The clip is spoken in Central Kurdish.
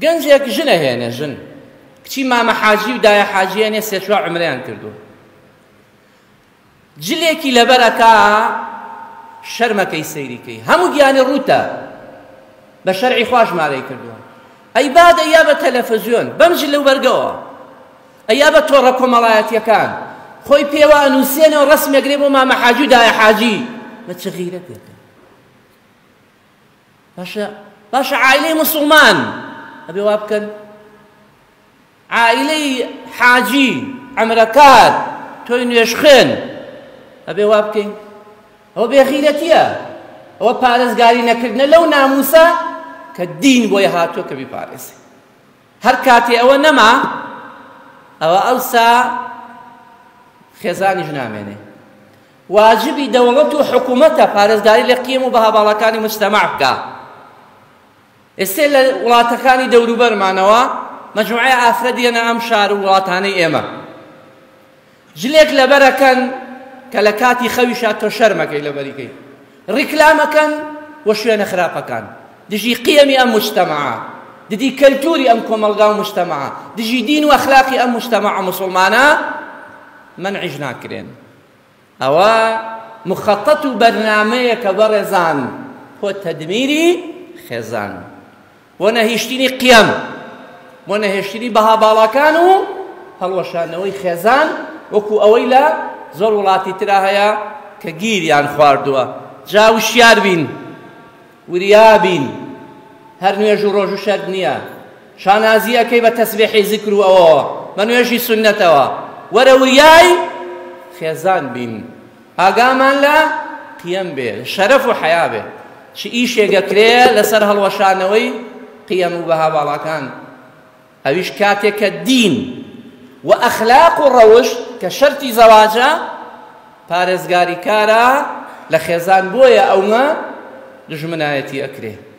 گەنجێک ژنە هێنە ژن کچی مامە حاجی و دایە حاجییانێ سێ چوار عمرەیان کردو جلێکی لەبەرەکە شەرمەکەی سەیریکەی هەموو گیانی ڕوتە بە شەرعی خوش مارەی کردووە ئەی باد ئەیا بە تەلەڤیزیۆن بەم جل لەو بەرگەوە ئەیا بە تۆڕە کۆمەڵایەتیەکان خۆی پێوە ئەنووسێنەوە ڕەسمێگرێ بۆ مامە حاجی و دایە حاجی بە چ غیرەتێکە باشە عائلەی موسڵمان ئەبێ وا بکەن عائلەی حاجی عەمرەکار تۆی نوێژخێن ئەبێ وا بکەین ئەوە بێغیرەتیە ئەوە پارێزگاری نەکردنە لەو ناموسە کە دین بۆیە هاتووە کە بیپارێزێ هەر کاتێ ئەوە نەما ئەوە ئەوسا خێزانیش نامێنێ واجبی دەوڵەت و حکوومەتە پارێزگاری لە قیم و بەهاباڵەکانی مجتەماع بکە ئێستا لە وڵاتەکانی دەوروبەرمانەوە مەجموعەی ئافرەدیەنە ئەم شار و وڵاتانەی ئێمە جلێک لەبەرەکەن کە لە کاتی خەویشا تۆ شەرمەکەی لەبەریکەی ڕیکلامەکەن وە شوێنە خراپەکان دژی قیەمی ئەم مجتەماعە ددی کەلتوری ئەم کۆمەڵگا و مجتەماعە دژی دین و ئەخلاقی ئەم مجتەماع موسڵمانە منعیش ناکرێن ئەوە مخەتەت و بەرنامەیە کە بەڕێزان بۆ تەدمیری خێزان بۆ نەهێشتنی قیەم بۆ نەهێشتنی بەهاباڵەکان و هەڵوەشانەوەی خێزان وەکو ئەوەی لە زۆر وڵاتی ترا هەیە کە گیریان خواردووە جا وشیار بین وریا بین هەر نوێژ و ڕۆژ و شەرد نییە شانازیەکەی بە تەسبیحی زیکر و ئەوەوە بە نوێژی سونەتەوە وەرە وریای خێزان بین ئاگامان لە قیەم بێ شەرەف و حەیا بێ چ ئیشێگەکرێ لەسەر هەڵوەشانەوەی قیەم و بەهاباڵەکان ئەویش کاتێک کە دین و ئەخلاق و ڕەوش کە شەرتی زەواجە پارێزگاری کارە لە خێزان بۆیە ئەومە دژمنایەتی ئەکرێ